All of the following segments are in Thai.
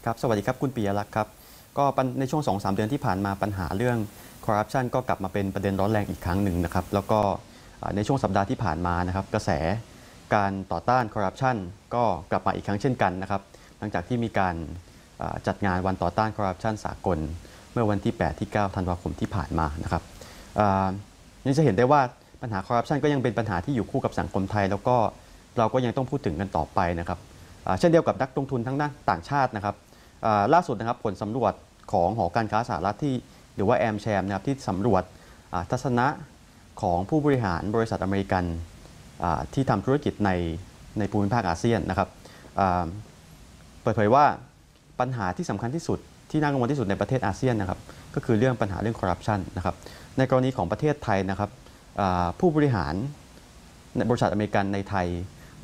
ครับสวัสดีครับคุณปิยลักษณ์ครับก็ในช่วง 2-3 เดือนที่ผ่านมาปัญหาเรื่องคอร์รัปชันก็กลับมาเป็นประเด็นร้อนแรงอีกครั้งหนึ่งนะครับแล้วก็ในช่วงสัปดาห์ที่ผ่านมานะครับกระแสการต่อต้านคอร์รัปชันก็กลับมาอีกครั้งเช่นกันนะครับหลังจากที่มีการจัดงานวันต่อต้านคอร์รัปชันสากลเมื่อวันที่ 8 ที่ 9 ธันวาคมที่ผ่านมานะครับนี่จะเห็นได้ว่าปัญหาคอร์รัปชันก็ยังเป็นปัญหาที่อยู่คู่กับสังคมไทยแล้วก็เราก็ยังต้องพูดถึงกันต่อไปนะครับเช่นเดียวกับนักลงทุนทั้งด้านต่างชาตินะครับล่าสุดนะครับผลสำรวจของหอการค้าสหรัฐที่หรือว่าแอมแชมนะครับที่สำรวจทัศนะของผู้บริหารบริษัทอเมริกันที่ทำธุรกิจในภูมิภาคอาเซียนนะครับเปิดเผยว่าปัญหาที่สำคัญที่สุดที่น่ากังวลที่สุดในประเทศอาเซียนนะครับก็คือเรื่องปัญหาเรื่องคอร์รัปชันนะครับในกรณีของประเทศไทยนะครับผู้บริหารในบริษัทอเมริกันในไทย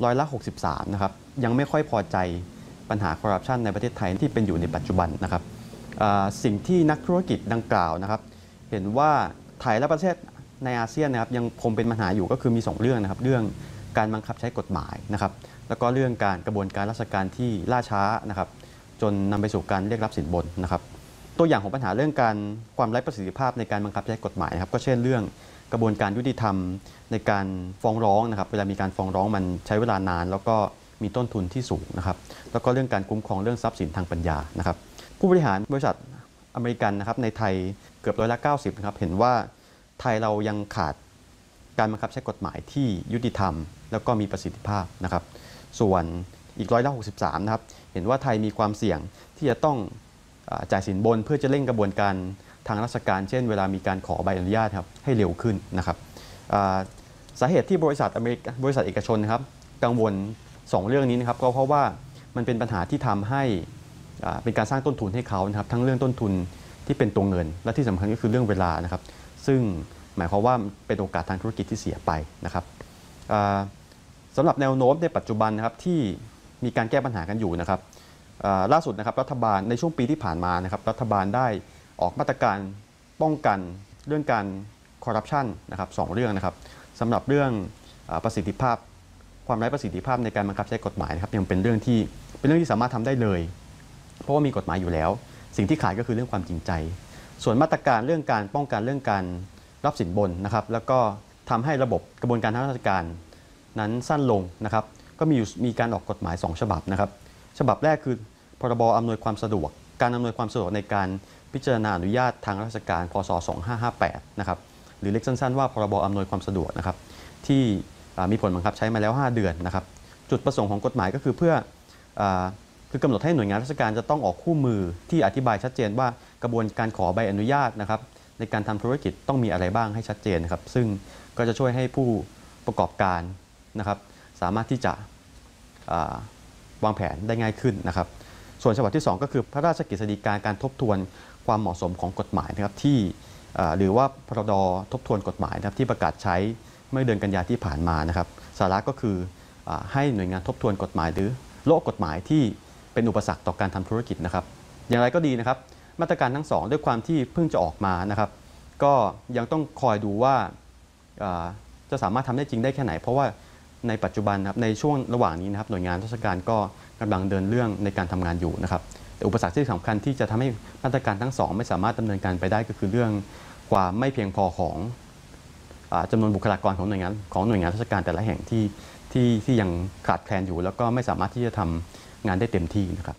63%นะครับยังไม่ค่อยพอใจปัญหาคอร์รัปชันในประเทศไทยที่เป็นอยู่ในปัจจุบันนะครับสิ่งที่นักธุรกิจดังกล่าวนะครับเห็นว่าไทยและประเทศในอาเซียนนะครับยังคงเป็นปัญหาอยู่ก็คือมี2เรื่องนะครับเรื่องการบังคับใช้กฎหมายนะครับแล้วก็เรื่องการกระบวนการราชการที่ล่าช้านะครับจนนำไปสู่การเรียกรับสินบนนะครับตัวอย่างของปัญหาเรื่องการความไร้ประสิทธิภาพในการบังคับใช้กฎหมายนะครับก็เช่นเรื่องกระบวนการยุติธรรมในการฟ้องร้องนะครับเวลามีการฟ้องร้องมันใช้เวลานานแล้วก็มีต้นทุนที่สูงนะครับแล้วก็เรื่องการคุ้มครองเรื่องทรัพย์สินทางปัญญานะครับผู้บริหารบริษัทอเมริกันนะครับในไทยเกือบ90%นะครับเห็นว่าไทยเรายังขาดการบังคับใช้กฎหมายที่ยุติธรรมแล้วก็มีประสิทธิภาพนะครับส่วนอีก63%นะครับเห็นว่าไทยมีความเสี่ยงที่จะต้องจ่ายสินบนเพื่อจะเร่งกระบวนการทางราชการเช่นเวลามีการขอใบอนุญาตครับให้เร็วขึ้นนะครับสาเหตุที่บริษัทเอกชนนะครับกังวล2เรื่องนี้นะครับก็เพราะว่ามันเป็นปัญหาที่ทำให้เป็นการสร้างต้นทุนให้เขานะครับทั้งเรื่องต้นทุนที่เป็นตัวเงินและที่สำคัญก็คือเรื่องเวลานะครับซึ่งหมายความว่าเป็นโอกาสทางธุรกิจที่เสียไปนะครับสำหรับแนวโน้มในปัจจุบันนะครับที่มีการแก้ปัญหากันอยู่นะครับล่าสุดนะครับรัฐบาลในช่วงปีที่ผ่านมานะครับรัฐบาลได้ออกมาตรการป้องกันเรื่องการคอร์รัปชันนะครับ2เรื่องนะครับสำหรับเรื่องประสิทธิภาพความไร้ประสิทธิภาพในการบังคับใช้กฎหมายนะครับยังเป็นเรื่องที่สามารถทำได้เลยเพราะว่ามีกฎหมายอยู่แล้วสิ่งที่ขาดก็คือเรื่องความจริงใจส่วนมาตรการเรื่องการป้องกันเรื่องการรับสินบนนะครับแล้วก็ทำให้ระบบกระบวนการทางราชการนั้นสั้นลงนะครับก็มีการออกกฎหมาย2ฉบับนะครับฉบับแรกคือพรบอำนวยความสะดวกการอำนวยความสะดวกในการพิจารณาอนุญาตทางราชการพ.ศ. 2558นะครับหรือเรียกสั้นๆว่าพรบอำนวยความสะดวกนะครับที่มีผลบังคับใช้มาแล้ว5เดือนนะครับจุดประสงค์ของกฎหมายก็คือเพื่อกำหนดให้หน่วยงานราชการจะต้องออกคู่มือที่อธิบายชัดเจนว่ากระบวนการขอใบอนุญาตนะครับในการทำธุรกิจต้องมีอะไรบ้างให้ชัดเจนนะครับซึ่งก็จะช่วยให้ผู้ประกอบการนะครับสามารถที่จะวางแผนได้ง่ายขึ้นนะครับส่วนฉบับที่2ก็คือพระราชกฤษฎีกาการทบทวนความเหมาะสมของกฎหมายนะครับที่หรือว่าพรบทบทวนกฎหมายนะครับที่ประกาศใช้เมื่อเดือนกันยายนที่ผ่านมานะครับสาระก็คือให้หน่วยงานทบทวนกฎหมายหรือโลกกฎหมายที่เป็นอุปสรรคต่อการทำธุรกิจนะครับอย่างไรก็ดีนะครับมาตรการทั้ง2ด้วยความที่เพิ่งจะออกมานะครับก็ยังต้องคอยดูว่าจะสามารถทำได้จริงได้แค่ไหนเพราะว่าในปัจจุบันนะครับในช่วงระหว่างนี้นะครับหน่วยงานราชการก็กำลังเดินเรื่องในการทำงานอยู่นะครับแต่อุปสรรคที่สำคัญที่จะทำให้มาตรการทั้ง2ไม่สามารถดำเนินการไปได้ก็คือเรื่องความไม่เพียงพอของจำนวนบุคลากรของหน่วยงานราชการแต่ละแห่งที่ยังขาดแคลนอยู่แล้วก็ไม่สามารถที่จะทำงานได้เต็มที่นะครับ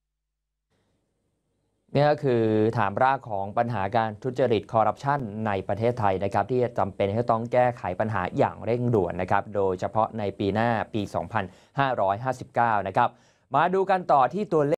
นี่ก็คือฐานรากของปัญหาการทุจริตคอร์รัปชันในประเทศไทยนะครับที่จำเป็นที่ต้องแก้ไขปัญหาอย่างเร่งด่วนนะครับโดยเฉพาะในปีหน้าปี 2559 นะครับมาดูกันต่อที่ตัวเลข